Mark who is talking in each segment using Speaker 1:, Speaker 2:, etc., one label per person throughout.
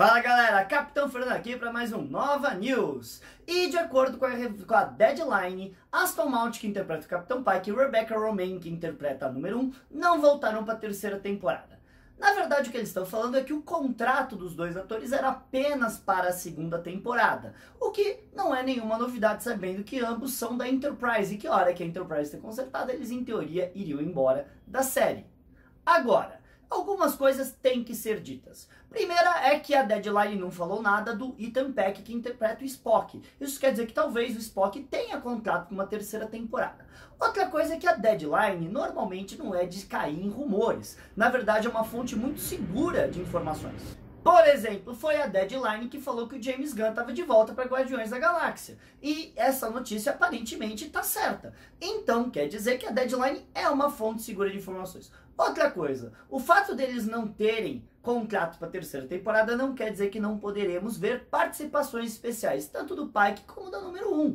Speaker 1: Fala galera, Capitão Fernando aqui para mais um Nova News. E de acordo com a Deadline, Aston Mount, que interpreta o Capitão Pike, e Rebecca Romijn, que interpreta a número 1, não voltaram para a terceira temporada. Na verdade, o que eles estão falando é que o contrato dos dois atores era apenas para a segunda temporada, o que não é nenhuma novidade, sabendo que ambos são da Enterprise e que a hora que a Enterprise ter consertada, eles em teoria iriam embora da série. Agora, algumas coisas têm que ser ditas. Primeira é que a Deadline não falou nada do Ethan Peck, que interpreta o Spock. Isso quer dizer que talvez o Spock tenha contrato com uma terceira temporada. Outra coisa é que a Deadline normalmente não é de cair em rumores. Na verdade, é uma fonte muito segura de informações. Por exemplo, foi a Deadline que falou que o James Gunn estava de volta para Guardiões da Galáxia. E essa notícia aparentemente está certa. Então quer dizer que a Deadline é uma fonte segura de informações. Outra coisa, o fato deles não terem contrato para a terceira temporada não quer dizer que não poderemos ver participações especiais, tanto do Pike como da número 1.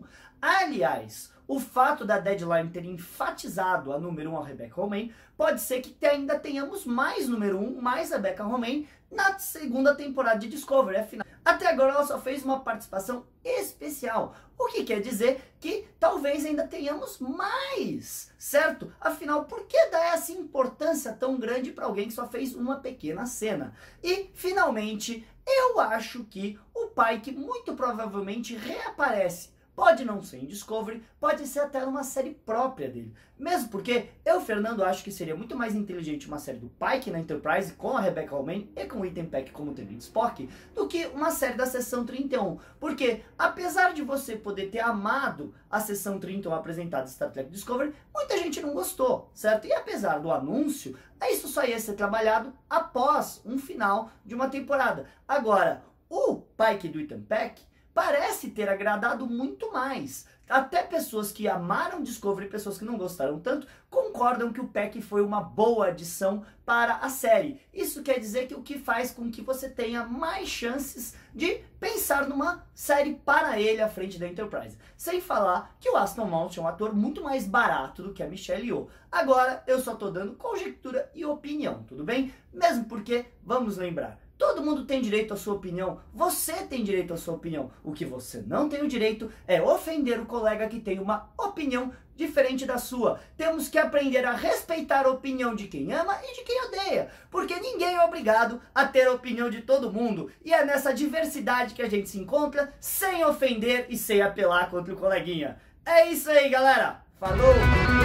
Speaker 1: Aliás, o fato da Deadline ter enfatizado a número 1, a Rebecca Romijn, pode ser que ainda tenhamos mais número 1, mais a Rebecca Romijn, na segunda temporada de Discovery. Afinal, até agora ela só fez uma participação especial, o que quer dizer que talvez ainda tenhamos mais, certo? Afinal, por que dar essa importância tão grande para alguém que só fez uma pequena cena? E, finalmente, eu acho que o Pike muito provavelmente reaparece. Pode não ser em Discovery, pode ser até numa série própria dele. Mesmo porque eu, Fernando, acho que seria muito mais inteligente uma série do Pike na Enterprise com a Rebecca Romijn e com o Ethan Peck como Tenente Spock do que uma série da Seção 31. Porque, apesar de você poder ter amado a Seção 31 apresentada em Star Trek Discovery, muita gente não gostou, certo? E apesar do anúncio, isso só ia ser trabalhado após um final de uma temporada. Agora, o Pike do Ethan Peck parece ter agradado muito mais. Até pessoas que amaram Discovery e pessoas que não gostaram tanto concordam que o Peck foi uma boa adição para a série. Isso quer dizer que o que faz com que você tenha mais chances de pensar numa série para ele à frente da Enterprise. Sem falar que o Aston Mount é um ator muito mais barato do que a Michelle Yeoh. Agora eu só estou dando conjectura e opinião, tudo bem? Mesmo porque, vamos lembrar, todo mundo tem direito à sua opinião, você tem direito à sua opinião. O que você não tem o direito é ofender o colega que tem uma opinião diferente da sua. Temos que aprender a respeitar a opinião de quem ama e de quem odeia, porque ninguém é obrigado a ter a opinião de todo mundo. E é nessa diversidade que a gente se encontra, sem ofender e sem apelar contra o coleguinha. É isso aí, galera. Falou!